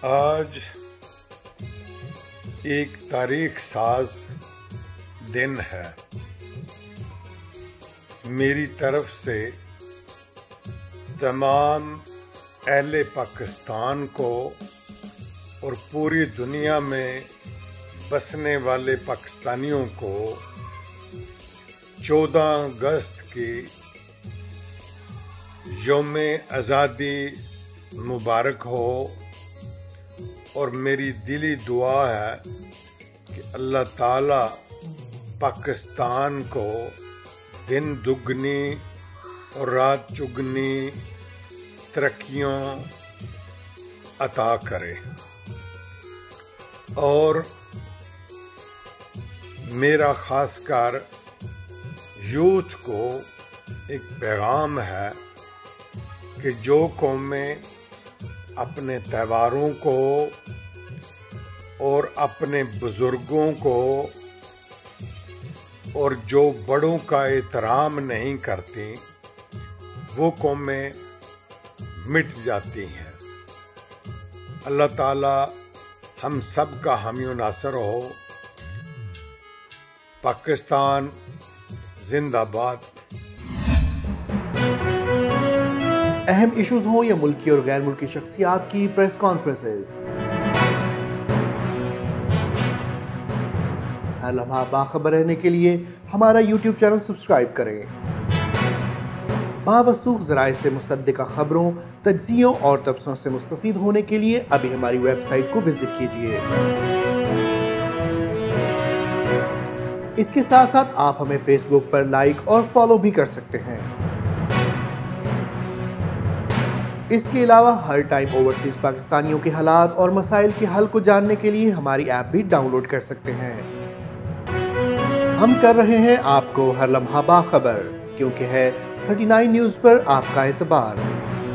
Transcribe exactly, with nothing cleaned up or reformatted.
आज एक तारीख साज दिन है। मेरी तरफ से तमाम अहले पाकिस्तान को और पूरी दुनिया में बसने वाले पाकिस्तानियों को चौदह अगस्त की यौम आज़ादी मुबारक हो। और मेरी दिली दुआ है कि अल्लाह ताला पाकिस्तान को दिन दुगनी और रात चुगनी तरक्कियों अता करे। और मेरा खासकर यूथ को एक पैगाम है कि जो कौमें अपने त्योहारों को और अपने बुजुर्गों को और जो बड़ों का एहतराम नहीं करती वो कौमें मिट जाती हैं। अल्लाह ताला हम सब का हामी नासर हो। पाकिस्तान जिंदाबाद। अहम इश्यूज हों या मुल्की और गैर मुल्की शख्सियात की प्रेस कॉन्फ्रेंसेस, हर लम्हा बाखबर रहने के लिए हमारा यूट्यूब चैनल सब्सक्राइब करें। बावसूख ज़राए से मुसद्दिक़ा खबरों, तज्ज़ियों और तबसरों से मुस्तफ़ीद होने के लिए अभी हमारी वेबसाइट को विजिट कीजिए। इसके साथ साथ आप हमें फेसबुक पर लाइक और फॉलो भी कर सकते हैं। इसके अलावा हर टाइम ओवरसीज पाकिस्तानियों के हालात और मसाइल के हल को जानने के लिए हमारी ऐप भी डाउनलोड कर सकते हैं। हम कर रहे हैं आपको हर लम्हा बाखबर, क्योंकि है थर्टी नाइन न्यूज़ पर आपका एतबार।